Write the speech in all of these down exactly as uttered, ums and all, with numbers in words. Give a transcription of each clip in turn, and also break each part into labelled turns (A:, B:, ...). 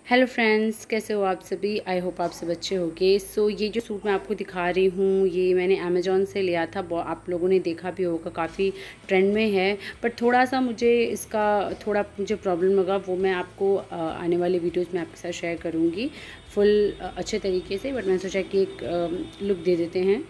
A: Hello friends, कैसे हो आप सभी। आई होप आप सब अच्छे होंगे। सो so, ये जो सूट मैं आपको दिखा रही हूँ ये मैंने अमेज़ॉन से लिया था। आप लोगों ने देखा भी होगा, काफ़ी ट्रेंड में है। बट थोड़ा सा मुझे इसका थोड़ा मुझे प्रॉब्लम लगा, वो मैं आपको आने वाले वीडियोस में आपके साथ शेयर करूँगी फुल अच्छे तरीके से। बट मैंने सोचा कि एक लुक दे देते हैं।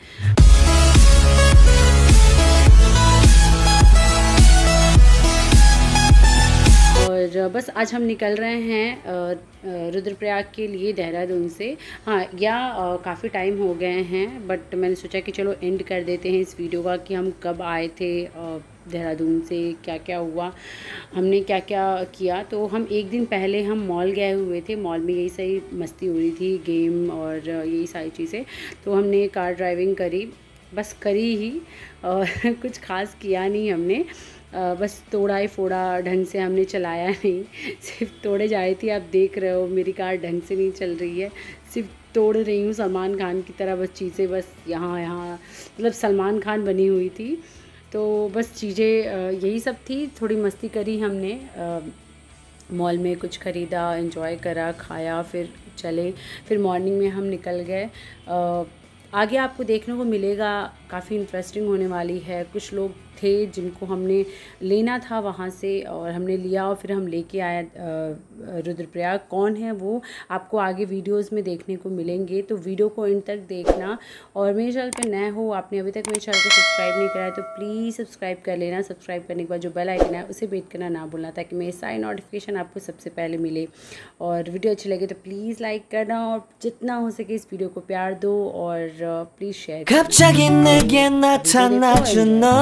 A: और बस आज हम निकल रहे हैं रुद्रप्रयाग के लिए देहरादून से। हाँ, या काफ़ी टाइम हो गए हैं, बट मैंने सोचा कि चलो एंड कर देते हैं इस वीडियो का कि हम कब आए थे देहरादून से, क्या क्या हुआ, हमने क्या क्या किया। तो हम एक दिन पहले हम मॉल गए हुए थे। मॉल में यही सही मस्ती हो रही थी, गेम और यही सारी चीज़ें। तो हमने कार ड्राइविंग करी, बस करी ही, और कुछ खास किया नहीं हमने। आ, बस तोड़ा ही फोड़ा, ढंग से हमने चलाया नहीं, सिर्फ तोड़े जा रही थी। आप देख रहे हो मेरी कार ढंग से नहीं चल रही है, सिर्फ तोड़ रही हूँ सलमान खान की तरह बस चीज़ें, बस यहाँ यहाँ मतलब सलमान खान बनी हुई थी। तो बस चीज़ें यही सब थी। थोड़ी मस्ती करी हमने, मॉल में कुछ ख़रीदा, एंजॉय करा, खाया, फिर चले। फिर मॉर्निंग में हम निकल गए। आगे आपको देखने को मिलेगा, काफ़ी इंटरेस्टिंग होने वाली है। कुछ लोग थे जिनको हमने लेना था वहाँ से, और हमने लिया और फिर हम लेके आए रुद्रप्रयाग। कौन है वो आपको आगे वीडियोस में देखने को मिलेंगे, तो वीडियो को एंड तक देखना। और मेरे चैनल पे नए हो, आपने अभी तक मेरे चैनल को सब्सक्राइब नहीं करा है तो प्लीज़ सब्सक्राइब कर लेना। सब्सक्राइब करने के बाद जो बेल आइकन है उसे बेट करना ना भूलना, ताकि मेरे सारी नोटिफिकेशन आपको सबसे पहले मिले। और वीडियो अच्छी लगे तो प्लीज़ लाइक करना, और जितना हो सके इस वीडियो को प्यार दो, और please share.
B: 갑자기 내게 나타나준 너,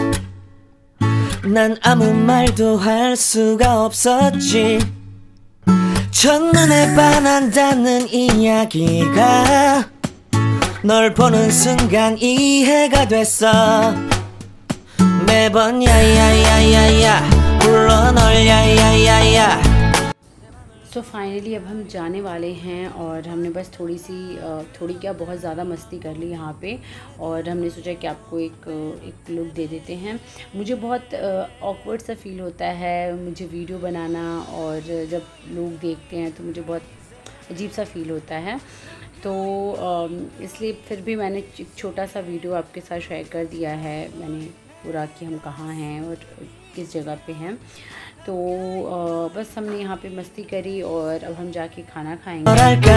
B: 난 아무 말도 할 수가 없었지. 첫눈에 반한다는 이야기가 널 보는 순간 이해가 됐어. 매번 야야야야야 불러 널 야야야야.
A: So so finally अब हम जाने वाले हैं, और हमने बस थोड़ी सी थोड़ी क्या बहुत ज़्यादा मस्ती कर ली यहाँ पे। और हमने सोचा कि आपको एक एक लुक दे देते हैं। मुझे बहुत ऑकवर्ड सा फील होता है मुझे वीडियो बनाना, और जब लोग देखते हैं तो मुझे बहुत अजीब सा फील होता है। तो इसलिए फिर भी मैंने एक छोटा सा वीडियो आपके साथ शेयर कर दिया है मैंने पूरा, कि हम कहाँ हैं और किस जगह पे हैं। तो बस हमने यहाँ पे मस्ती करी, और अब हम जाके खाना खाएंगे।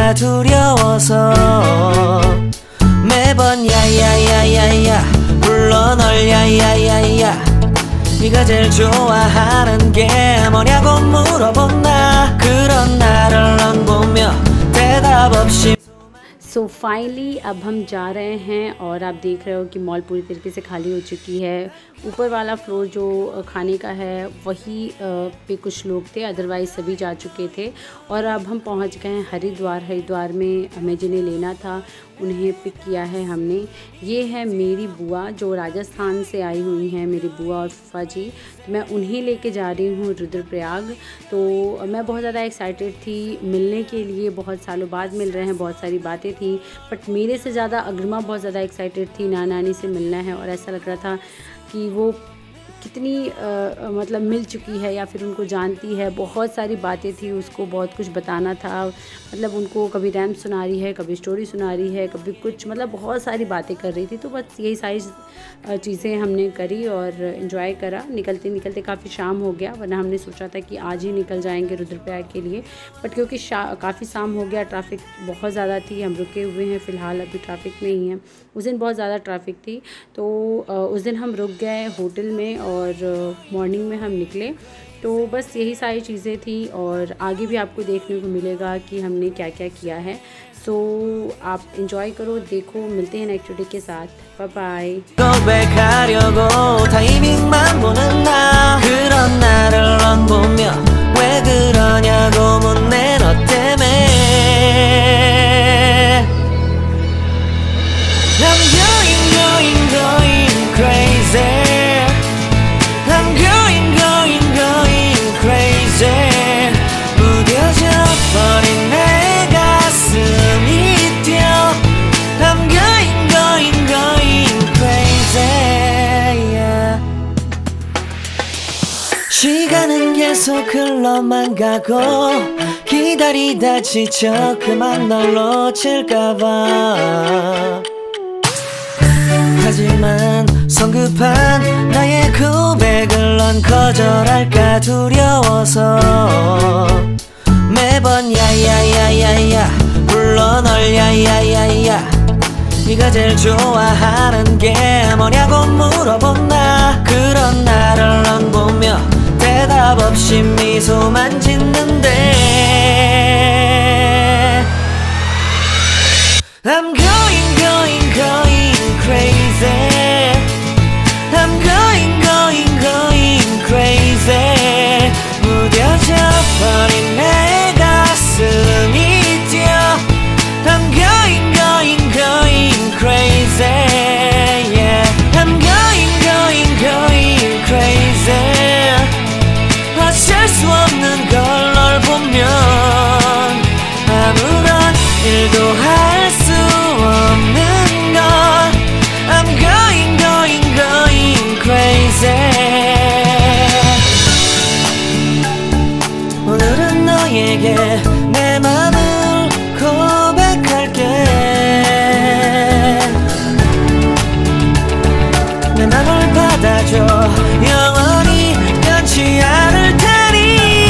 B: 네가 제일 좋아하는 게 뭐냐고 물어본다. 그런 나를 넌 보며 대답 없이.
A: सो so फाइनली अब हम जा रहे हैं, और आप देख रहे हो कि मॉल पूरी तरीके से खाली हो चुकी है। ऊपर वाला फ्लोर जो खाने का है वही पे कुछ लोग थे, अदरवाइज़ सभी जा चुके थे। और अब हम पहुंच गए हैं हरिद्वार। हरिद्वार में हमें जिन्हें लेना था उन्हें पिक किया है हमने। ये है मेरी बुआ जो राजस्थान से आई हुई हैं, मेरी बुआ और फूफा जी। तो मैं उन्हें लेके जा रही हूँ रुद्रप्रयाग। तो मैं बहुत ज़्यादा एक्साइटेड थी मिलने के लिए, बहुत सालों बाद मिल रहे हैं, बहुत सारी बातें थी। बट मेरे से ज़्यादा अग्रिमा बहुत ज़्यादा एक्साइटेड थी, नाना नानी से मिलना है। और ऐसा लग रहा था कि वो कितनी आ, मतलब मिल चुकी है या फिर उनको जानती है। बहुत सारी बातें थी, उसको बहुत कुछ बताना था। मतलब उनको कभी रैम सुना रही है, कभी स्टोरी सुना रही है, कभी कुछ, मतलब बहुत सारी बातें कर रही थी। तो बस यही सारी चीज़ें हमने करी और इन्जॉय करा। निकलते निकलते काफ़ी शाम हो गया, वरना हमने सोचा था कि आज ही निकल जाएंगे रुद्रप्रयाग के लिए। बट क्योंकि काफ़ी शाम हो गया, ट्रैफिक बहुत ज़्यादा थी, हम रुके हुए हैं फ़िलहाल अभी ट्रैफिक में ही हैं। उस दिन बहुत ज़्यादा ट्रैफिक थी, तो उस दिन हम रुक गए होटल में, और मॉर्निंग में हम निकले। तो बस यही सारी चीज़ें थी, और आगे भी आपको देखने को मिलेगा कि हमने क्या क्या किया है। सो so, आप इंजॉय करो, देखो। मिलते हैं नेक्स्ट वीडियो के साथ। Bye bye.
B: 시간은 계속 흘러만 가고 기다리다 지쳐 그만 널 놓칠까봐. 하지만 성급한 나의 고백을 넌 거절할까 두려워서 매번 야야야야야 불러 널 야야야야. 네가 제일 좋아하는 게 뭐냐고 물어본다. 그런 나를 넌 보며 대답 없이 미소만 짓는데 I'm going going going crazy. I'm going going going crazy. 무뎌져 버린 내 가슴이 뛰어 I'm going going going crazy. Yeah. I'm going going going crazy. 어쩔 수 없는 걸 널 보면 아무런 일도 할 수 없는 걸 I'm going going going crazy. 오늘은 너에게 내 맘을 고백할게. 내 맘을 받아줘. 영원히 변치 않을 테니.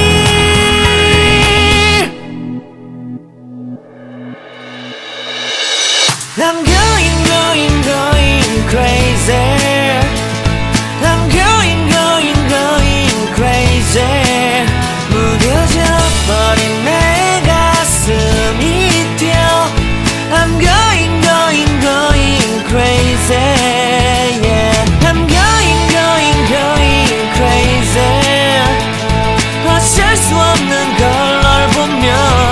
B: I'm going going going crazy. I'm going going going crazy. 무뎌져 버린 내 가슴이 뛰어 I'm going going going crazy. Yeah. I'm going going going crazy. 어쩔 수 없는 걸 널 보면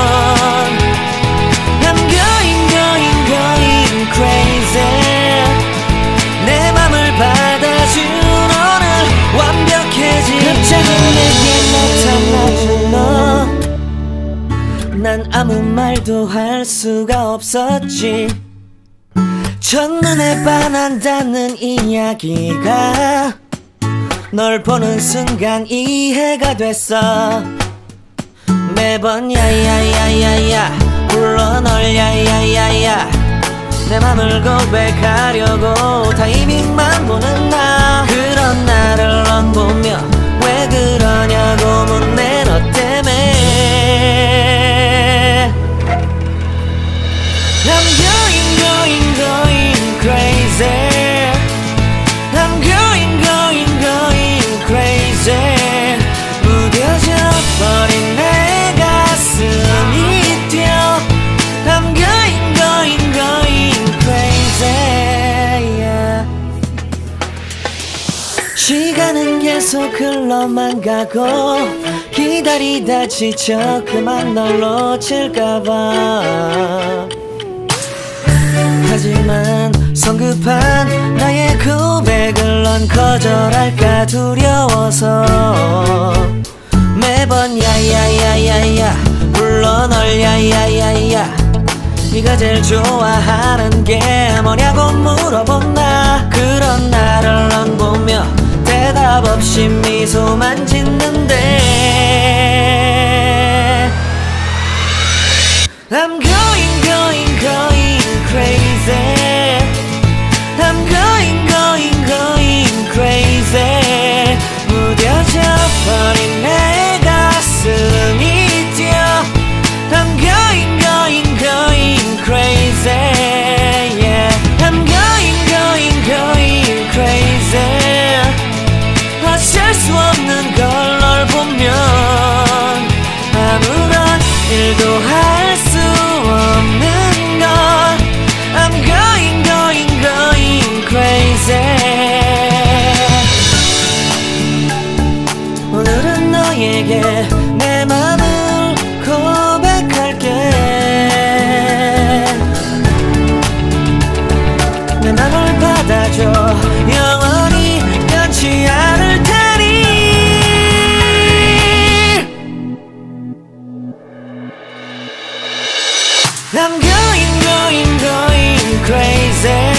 B: I'm going going going crazy. 내 맘을 받아준 오늘 완벽해진 갑자기 내게 나타나준 너. 난 아무 말도 할 수가 없었지. 첫눈에 반한다는 이야기가 널 보는 순간 이해가 됐어. 매번 야야야야야 불러 널 야야야야. 내 맘을 고백하려고 타이밍만 보는 나. 그런 나를 넌 보며 왜 그러냐고 묻네 너 때문에. I'm going going going crazy. I'm going going going crazy. 무뎌져 버린 내 가슴이 뛰어 I'm going going going crazy. Yeah. 시간은 계속 흘러만 가고 기다리다 지쳐 그만 널 놓칠까봐. 하지만 성급한 나의 고백을 넌 거절할까 두려워서 매번 야야야야야 불러 널 야야야야. 네가 제일 좋아하는 게 뭐냐고 물어본다. 그런 나를 넌 보며 대답 없이 미소만 짓는데 I'm going going going crazy. I'm going going going crazy. 무뎌져 버린 내 가슴이 뛰어 I'm going going going crazy. Yeah. I'm going going going crazy. 어쩔 수 없는 걸 널 보면 아무런 일도 할 수 없는 걸 I'm going going going crazy. 오늘은 너에게 내 맘을 고백할게. 내 맘을 받아줘. 영원히 변치 않을 테니. I'm going going going crazy.